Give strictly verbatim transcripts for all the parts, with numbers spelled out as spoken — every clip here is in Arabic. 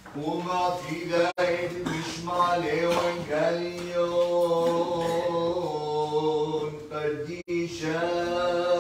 وما في ذاك بشمالي وقليون قديشا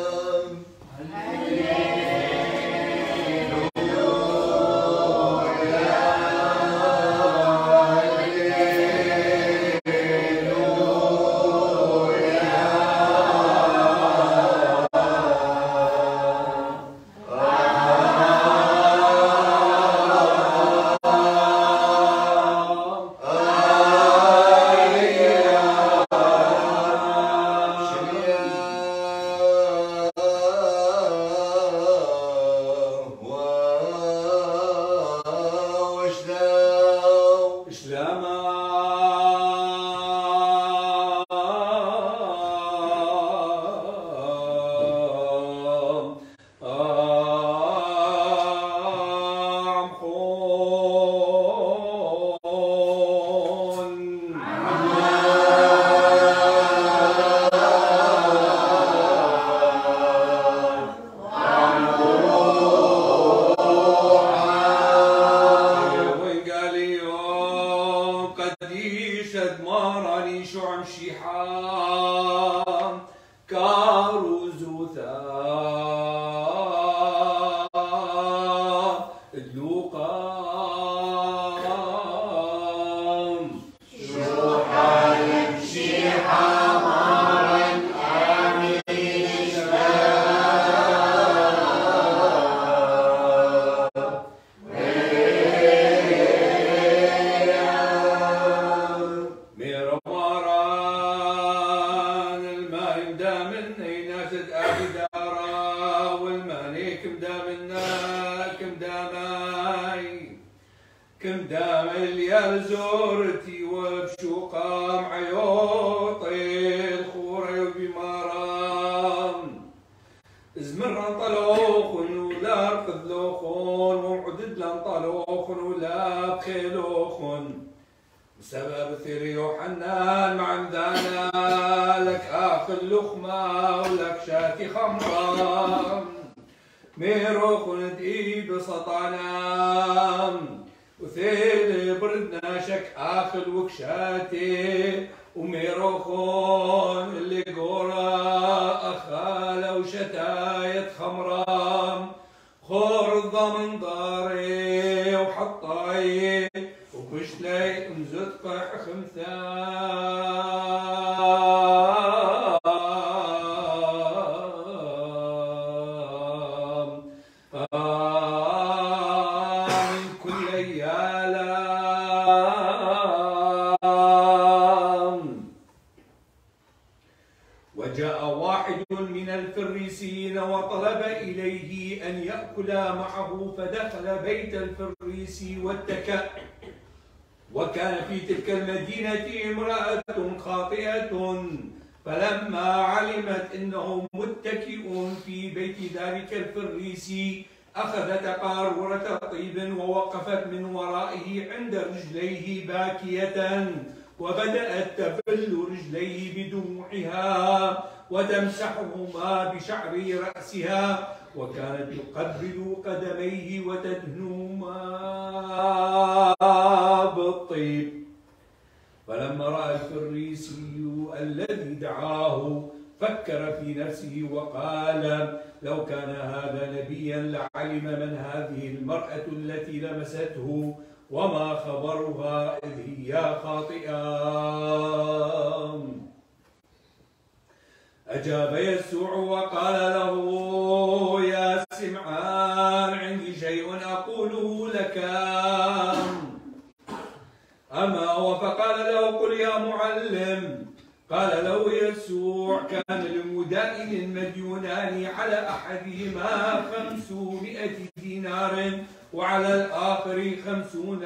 وكان في تلك المدينة امرأة خاطئة فلما علمت أنه متكئ في بيت ذلك الفريسي أخذت قارورة طيب ووقفت من ورائه عند رجليه باكية وبدأت تبل رجليه بدموعها وتمسحهما بشعر رأسها وكانت تقبل قدميه وتدهنهما بالطيب. فلما رأى الفريسي الذي دعاه فكر في نفسه وقال لو كان هذا نبيا لعلم من هذه المرأة التي لمسته وما خبرها إذ هي خاطئة. أجاب يسوع وقال له يا سمعان عندي شيء أقوله لك. أما وفقال له قل يا معلم. قال له يسوع كان لمدائن المديونان على أحدهما خمسمائة دينار وعلى الآخر خمسون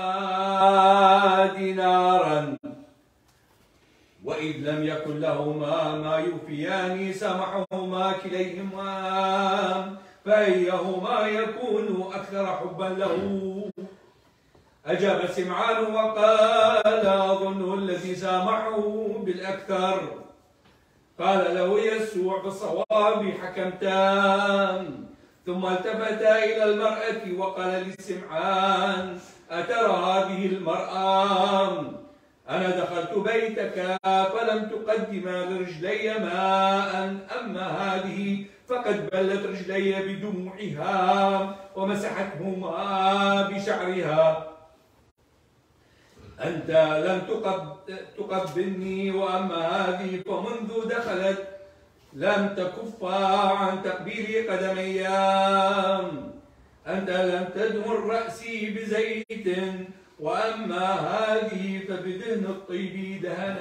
دينارا وإذ لم يكن لهما ما يوفيان سامحهما كليهما فأيهما يكون أكثر حبا له. أجاب سمعان وقال أظن الذي سامحه بالأكثر. قال له يسوع بالصواب حكمتان. ثم التفت إلى المرأة وقال لسمعان أترى للمرأة: أنا دخلت بيتك فلم تقدم لرجلي ماء، أما هذه فقد بلت رجلي بدموعها ومسحتهما بشعرها. أنت لم تقبلني، وأما هذه فمنذ دخلت لم تكف عن تقبيل قدمي. أنت لم تدهن رأسي بزيت، وأما هذه فبدهن الطيب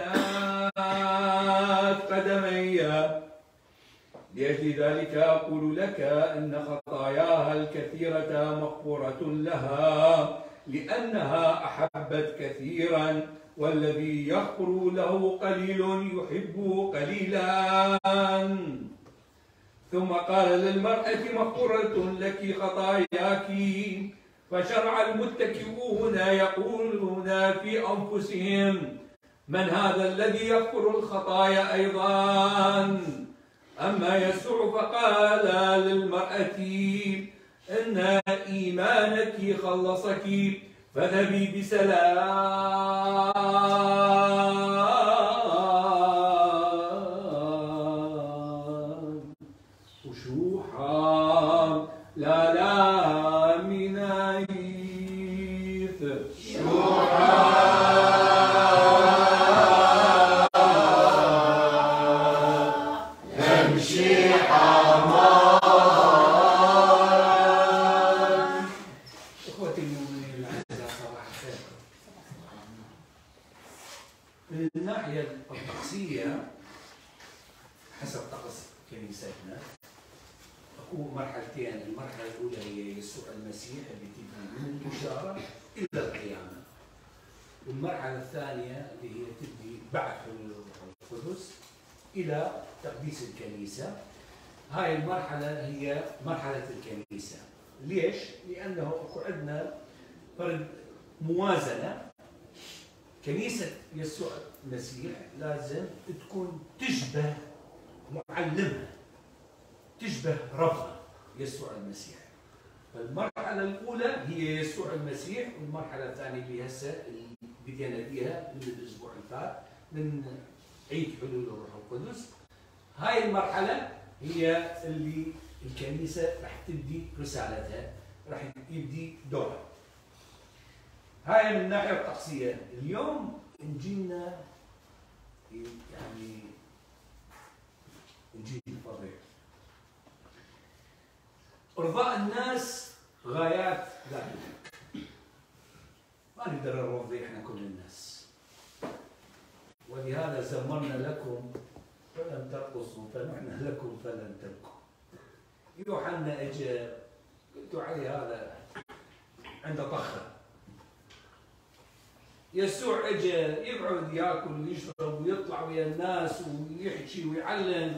دهنات قدمي. لأجل ذلك أقول لك إن خطاياها الكثيرة مغفورة لها، لأنها أحبت كثيرا، والذي يغفر له قليل يحب قليلا. ثم قال للمرأة: مغفورة لك خطاياك. فشرع المتكئون يقولون في أنفسهم: من هذا الذي يغفر الخطايا أيضا؟ أما يسوع فقال للمرأة: إن إيمانك خلصك، فاذهبي بسلام. وشوحا لا لا من عيث شوحا نمشي حمار. اخوتي المؤمنين الاعزاء، صباح الخير. من الناحيه الطقسيه حسب طقس كنيستنا اكو مرحلتين. المرحله الاولى هي يسوع المسيح اللي تبني من البشاره الى القيامه، والمرحله الثانيه اللي هي تبدي بعد حلول الروح القدس الى تقديس الكنيسه. هاي المرحله هي مرحله الكنيسه. ليش؟ لانه اكو عندنا فرد موازنه. كنيسه يسوع المسيح لازم تكون تشبه معلمها، تشبه ربها يسوع المسيح. فالمرحله الاولى هي يسوع المسيح، والمرحله الثانيه اللي هسه اللي بدينا فيها من الاسبوع اللي فات من عيد حلول الروح القدس. هاي المرحله هي اللي الكنيسه راح تبدي رسالتها، راح يبدي دورها. هاي من الناحيه الطقسيه. اليوم انجيلنا يعني انجيل فظيع. ارضاء الناس غايات لا تدرك. ما نقدر نرضي احنا كل الناس، ولهذا زمرنا لكم فلم ترقصوا، فنحن لكم فلن تبكوا. يوحنا اجى قلت علي هذا عنده طخه. يسوع اجى يقعد ياكل ويشرب ويطلع ويا الناس ويحكي ويعلم.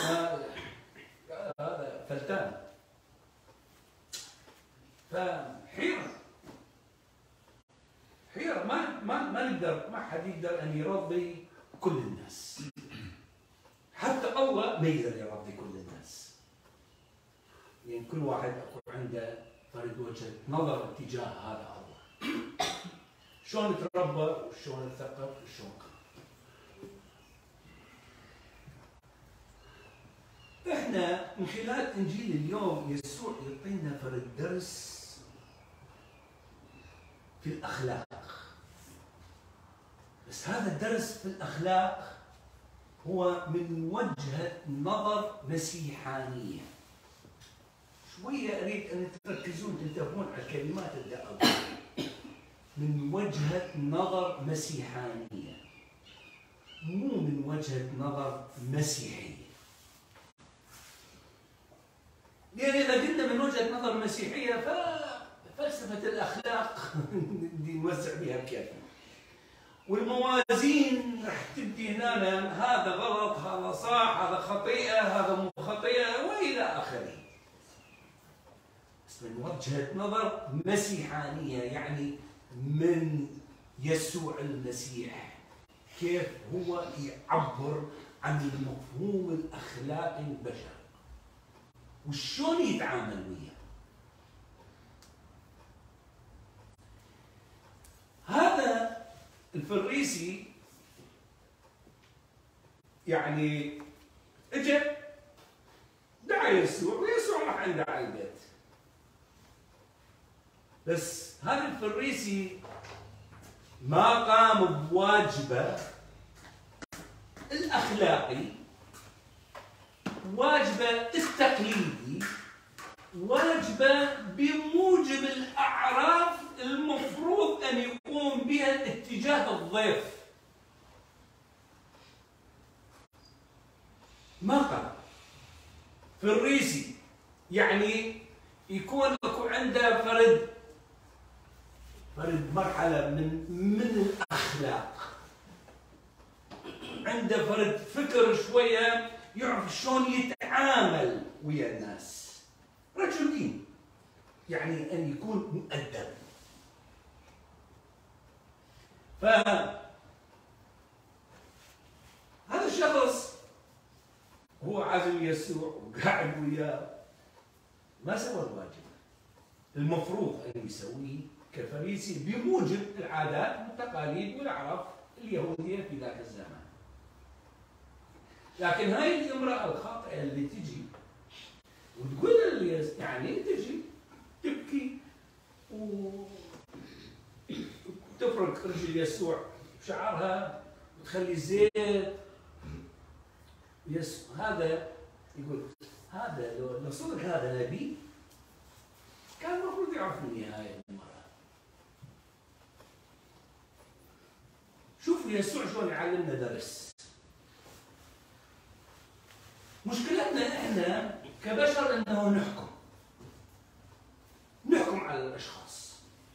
هذا فلتان. فحيرة حيرة ما ما ما نقدر، ما حد يقدر ان يرضي كل الناس. حتى الله ما يقدر يرضي كل الناس. يعني كل واحد عنده فرد وجهة نظر اتجاه هذا الله. شلون تربى وشلون تثقف وشلون احنا من خلال انجيل اليوم يسوع يعطينا فرد درس في الاخلاق. بس هذا الدرس في الاخلاق هو من وجهة نظر مسيحانية. شوية اريد ان تركزون تنتبهون على الكلمات اللي اقولها. من وجهة نظر مسيحانية، مو من وجهة نظر مسيحية. لأن إذا قلنا من وجهة نظر مسيحية ففلسفة الأخلاق نوزع بها بكيفنا، والموازين راح تبدي هنا هذا غلط، هذا صح، هذا خطيئة، هذا مو خطيئة، وإلى آخره. بس من وجهة نظر مسيحانية، يعني من يسوع المسيح، كيف هو يعبر عن المفهوم الأخلاقي للبشر وشون يتعامل وياه. هذا الفريسي يعني اجى دعا يسوع ويسوع راح عنده على البيت. بس هذا الفريسي ما قام بواجبه الأخلاقي، واجبه التقليدي، واجبه بموجب الأعراف المفروض أن يقوم بها اتجاه الضيف. ما قام. فريسي يعني يكون اكو عنده فرد فرد مرحلة من من الأخلاق، عنده فرد فكر شوية، يعرف شلون يتعامل ويا الناس، رجل دين، يعني أن يكون مؤدب. ف هذا الشخص هو عازم يسوع وقاعد وياه، ما سوى الواجب المفروض أن يسويه كفريسي بموجب العادات والتقاليد والأعراف اليهودية في ذاك الزمان. لكن هاي الامرأة الخاطئة اللي تجي وتقول اللي يعني تجي تبكي وتفرك رجل يسوع بشعرها وتخلي زيت. يس هذا يقول هذا لو لو صدق هذا نبي كان المفروض يعرف مني هاي المرأة. شوفوا يسوع شلون يعلمنا درس. مشكلتنا احنا كبشر انه نحكم نحكم على الاشخاص.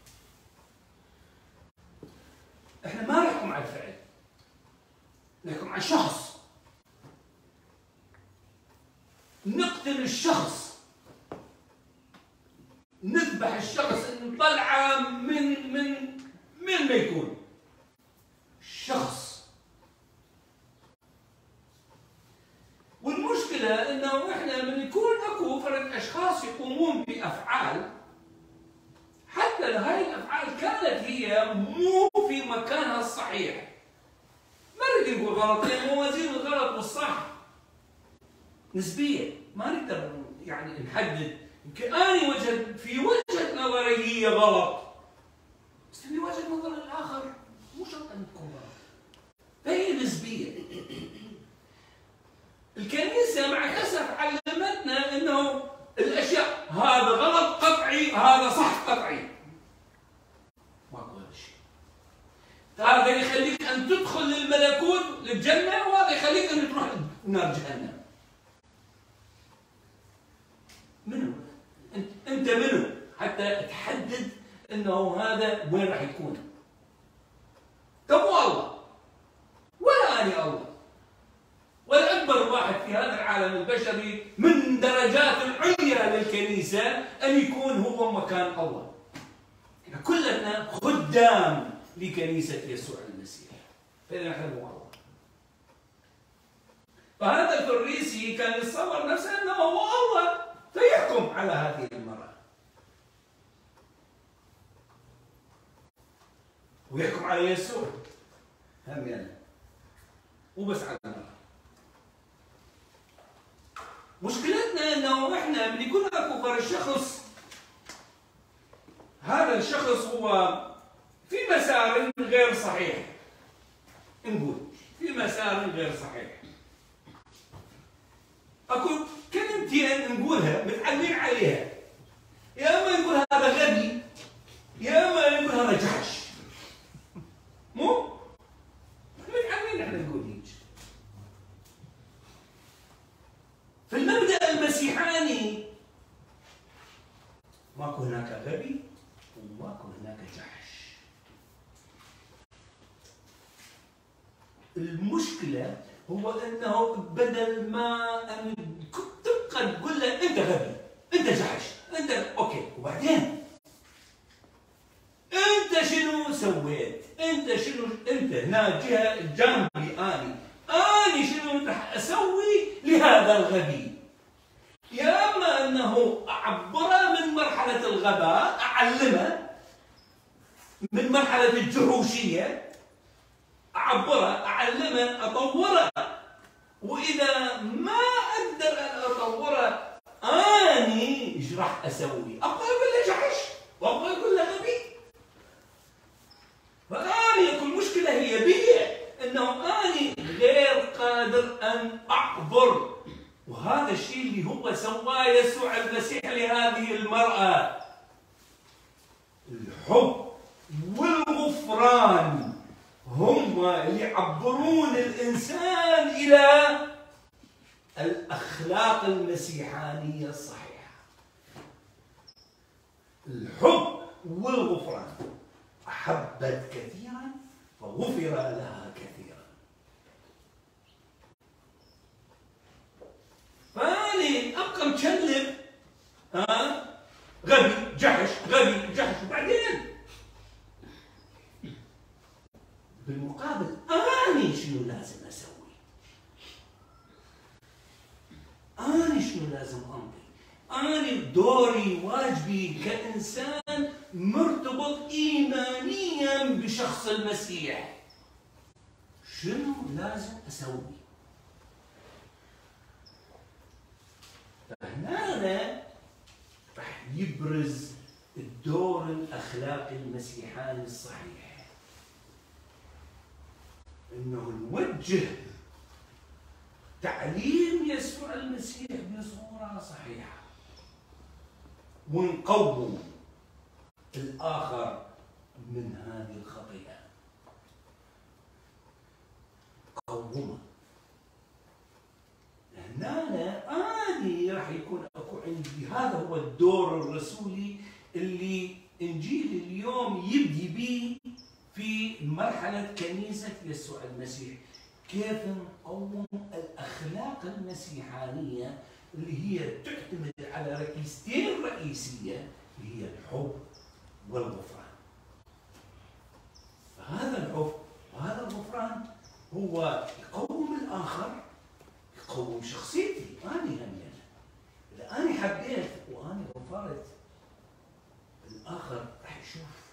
احنا ما نحكم على الفعل، نحكم على الشخص، نقتل الشخص، نذبح الشخص، نطلعه من من من ما يكون الشخص. والمشكلة انه احنا من يكون اكو فرد اشخاص يقومون بافعال، حتى هاي الافعال كانت هي مو في مكانها الصحيح، ما نريد نقول غلط، لان موازين الغلط والصح نسبية، ما نقدر يعني نحدد. يمكن أنا وجهة في وجهة نظري هي غلط، بس في وجهة نظر الآخر مو شرط أن تكون غلط، فهي نسبية. الكنيسة مع الأسف علمتنا أنه الأشياء هذا غلط قطعي هذا صح قطعي، ماكو هذا الشيء. هذا يخليك أن تدخل للملكوت للجنة، وهذا يخليك أن تروح نار جهنم. منو؟ أنت منو حتى تحدد أنه هذا وين راح يكون؟ طب والله ولا أنا الله ولا أكبر واحد في هذا العالم البشري من درجات العليا للكنيسة أن يكون هو مكان الله. احنا كلنا خدام لكنيسة يسوع المسيح، فإذا نحن هو الله. فهذا الفريسي كان يتصور نفسه أنه هو الله، فيحكم على هذه المرأة ويحكم على يسوع هم يعني مو بس على المرأة. مشكلتنا انه احنا من يكون اكو فرد شخص، هذا الشخص هو في مسار غير صحيح، نقول في مسار غير صحيح، اكو كلمتين نقولها متعلمين عليها، يا اما نقول هذا غبي يا اما نقول هذا جحش، مو متعلمين احنا نقول هيك. في المبدأ المسيحاني ماكو هناك غبي وماكو هناك جحش. المشكلة هو انه بدل ما ان تبقى تقول له انت غبي انت جحش انت اوكي، وبعدين انت شنو سويت؟ انت شنو انت هنا جهه جانبي اني اني شنو راح اسوي لهذا الغبي؟ يا اما انه اعبره من مرحله الغباء، اعلمه من مرحله الجحوشيه، أعبره، أعلمه، أطوره. وإذا ما أقدر أن أطوره أني إيش راح أسوي؟ أبغى أقول له جحش وأبغى أقول له غبي. فأني كل مشكلة هي بي، أنه أني غير قادر أن أعبر. وهذا الشيء اللي هو سواه يسوع المسيح لهذه المرأة. الحب والغفران هم اللي يعبرون الإنسان إلى الأخلاق المسيحانية الصحيحة. الحب والغفران. أحبت كثيرا فغفر لها كثيرا. فأني أبقى مكلب ها غبي جحش غبي جحش، وبعدين بالمقابل أني شنو لازم أسوي؟ أني شنو لازم أمضي؟ أني دوري واجبي كإنسان مرتبط إيمانيا بشخص المسيح، شنو لازم أسوي؟ فهنا راح يبرز الدور الأخلاقي المسيحاني الصحيح، إنه نوجه تعليم يسوع المسيح بصورة صحيحة، ونقوم الآخر من هذه الخطيئة. قومه. هنا أني راح يكون أكو عندي، هذا هو الدور الرسولي اللي إنجيل اليوم يبدي به في مرحلة كنيسة يسوع المسيح. كيف نقوم الأخلاق المسيحانية اللي هي تعتمد على ركيزتين رئيسية، اللي هي الحب والغفران. فهذا الحب وهذا الغفران هو يقوم الآخر، يقوم شخصيتي أنا همينة. إذا أنا حبيت وأنا غفرت، الآخر راح يشوف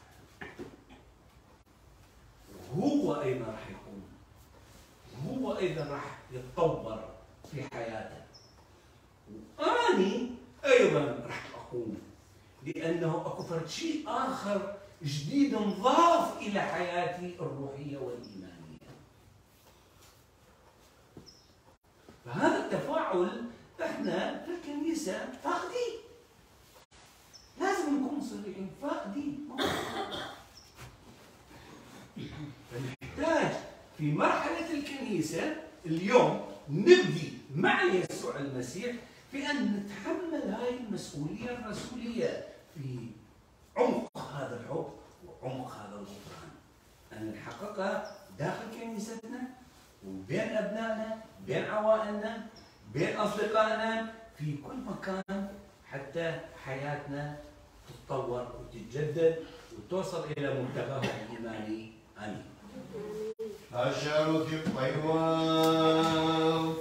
وهو أيضا راح يقوم، وهو أيضا راح يتطور في حياته، وأني أيضا راح أقوم، لأنه أكو فرد شيء آخر جديد انضاف إلى حياتي الروحية والإيمانية. فهذا التفاعل احنا في الكنيسة فاقدين، لازم نكون صريحين، فاقدين. فنحتاج في مرحلة الكنيسة اليوم نبدي مع يسوع المسيح في أن نتحمل هاي المسؤولية الرسولية في عمق هذا الحب وعمق هذا الغفران، أن نحققها داخل كنيستنا وبين أبنائنا، بين عوائلنا، بين أصدقائنا، في كل مكان، حتى حياتنا تتطور وتتجدد وتوصل إلى منتهاها الإيماني. آمين. أشارك الطيوان